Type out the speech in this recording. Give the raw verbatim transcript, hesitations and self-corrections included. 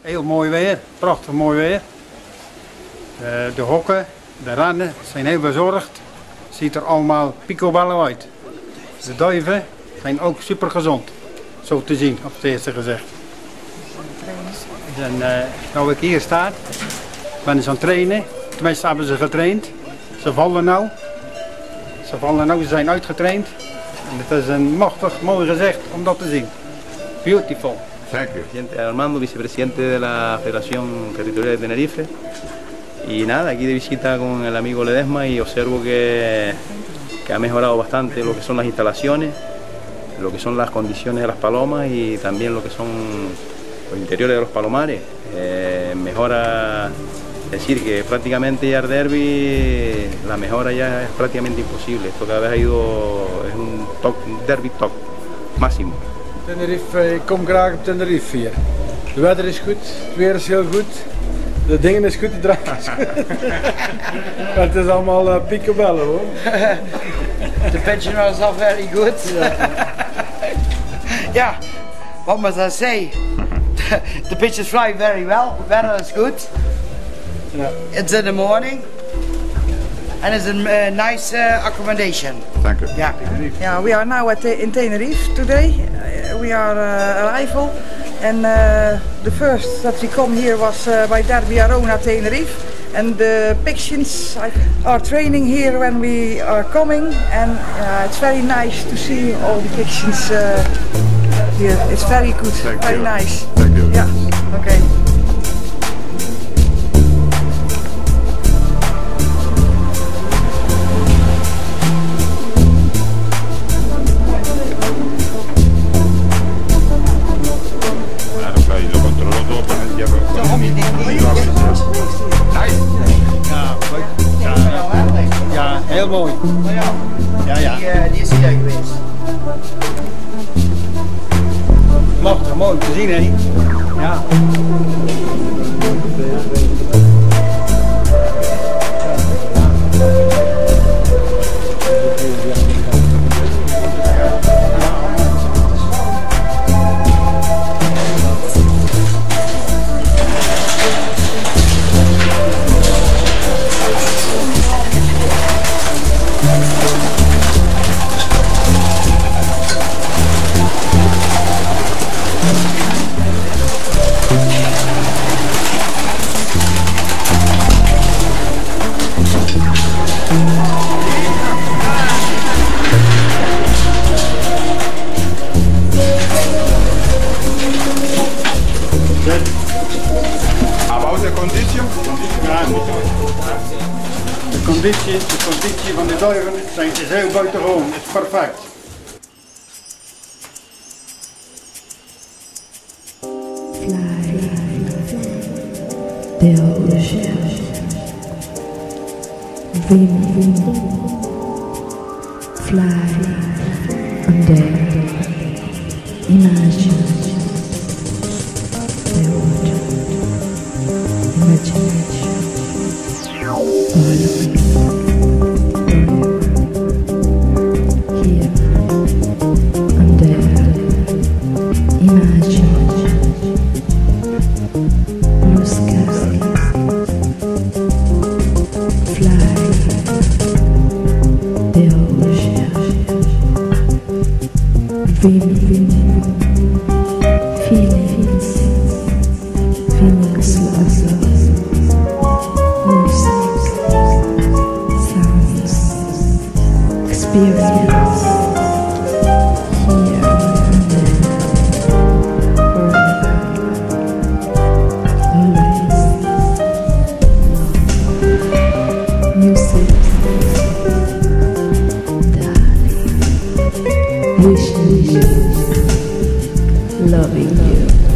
Heel mooi weer, prachtig mooi weer. Uh, de hokken, de rennen zijn heel verzorgd. Ziet er allemaal picoballen uit. De duiven zijn ook super gezond, zo te zien op het eerste gezicht. En uh, nou ik hier sta, ben ze aan het trainen. Tenminste hebben ze getraind. Ze vallen nou. Ze vallen nou, ze zijn uitgetraind. En het is een machtig mooi gezicht om dat te zien. Beautiful. Thank you. Presidente Armando, vicepresidente de la Federación Territorial de Tenerife. Y nada, aquí de visita con el amigo Ledesma y observo que, que ha mejorado bastante lo que son las instalaciones, lo que son las condiciones de las palomas y también lo que son los interiores de los palomares. Eh, mejora, es decir, que prácticamente ya el derby, la mejora ya es prácticamente imposible. Esto cada vez ha ido, es un, top, un derby top, máximo. Tenerife, ik kom graag op Tenerife hier. De weather is goed, het weer is heel goed. De dingen is goed, de draad is goed. Het is allemaal uh, picobello hoor. The pensioners are very good. Yeah, what must I say? The, the pitches fly very well, the weather is good. Yeah. It's in the morning. And it's a uh, nice uh, accommodation. Thank you. Yeah. Yeah, we are now at the, in Tenerife today. Uh, we are uh, arrival, and uh, the first that we come here was uh, by Derby Arona Tenerife, and the pigeons are training here when we are coming, and uh, it's very nice to see all the pigeons uh, here. It's very good, Thank very you. nice. Thank you. Yeah. Okay. Ja, heel mooi. Ja, ja. Die, die is hier geweest. Machtig mooi te zien, hè? Ja. About the condition? Ja, de conditie, de conditie van de duiven zijn, is heel buitengewoon, het is perfect. The ocean, wind, fly under, imagine the water, imagination, follow, here, under, imagine, blue sky, fly, the ocean, wind, feelings, feelings, love, music, sounds, experience, here and there, forever, always, music, darling, wishing you, loving you.